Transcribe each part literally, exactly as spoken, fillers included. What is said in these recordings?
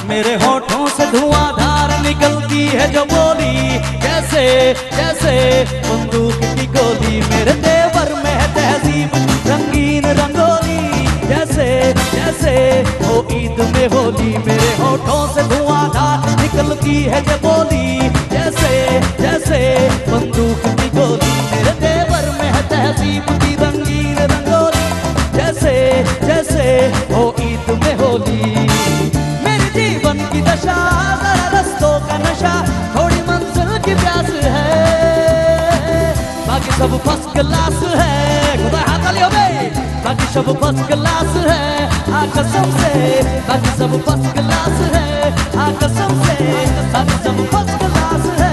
मेरे होठों से धुआंधार निकलती है जो बोली, जैसे जैसे बंदूक की गोली। मेरे तेवर में है तहजीब रंगीन रंगोली, जैसे जैसे हो ईद में होली। मेरे होठों से धुआंधार निकलती है जो बोली, जैसे जैसे बंदूक की गोली। मेरे तेवर में है तहजीब की रंगीन रंगोली, जैसे जैसे हो ईद में होली। मेरे जीवन की दशा जरा रस्तों का नशा, थोड़ी मंजिल की प्यास है, बाकी सब फर्स्ट क्लास है। खुदा हाथ ताली हो गई, बाकी सब फर्स्ट क्लास है। हाँ कसम से बाकी सब फर्स्ट क्लास है। हाँ कसम से बाकी सब फर्स्ट क्लास है।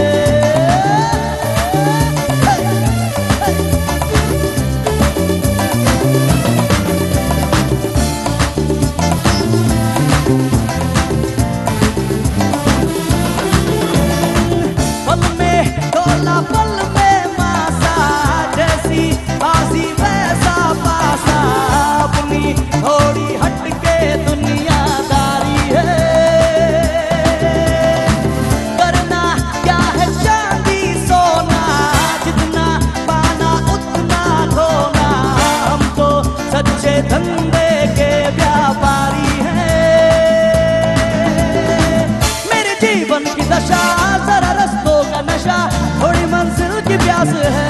पल में मासा, जैसी बाजी वैसा पासा, अपनी थोड़ी हटके दुनियादारी है। करना क्या है चांदी सोना, जितना पाना उतना धोना। हम तो सच्चे धंधे के व्यापारी हैं। मेरे जीवन की दशा जरा रस्तों का नशा, थोड़ी मंजिल की प्यास है।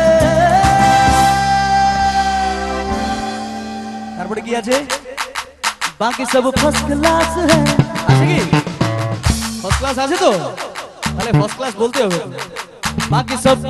गड़बड़ किया छे, बाकी सब फर्स्ट क्लास है। आशिकी फर्स्ट क्लास आछे तो তাহলে फर्स्ट क्लास बोलते हो। बाकी सब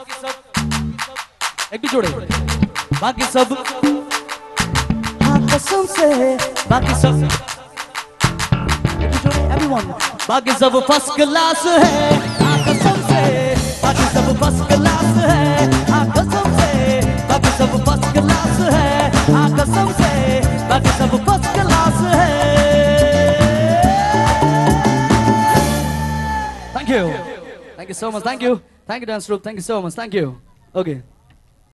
एक भी जोड़े, बाकी सब हाँ कसम से बाकी सब एक भी जोड़े एवरीवन। बाकी सब फर्स्ट क्लास है। हाँ कसम से बाकी सब फर्स्ट क्लास है। हाँ कसम से बाकी सब फर्स्ट क्लास है। हाँ कसम से बाकी सब फर्स्ट क्लास है। Thank you, thank you so much, thank you, thank you dance group, thank you so much, thank you. Okay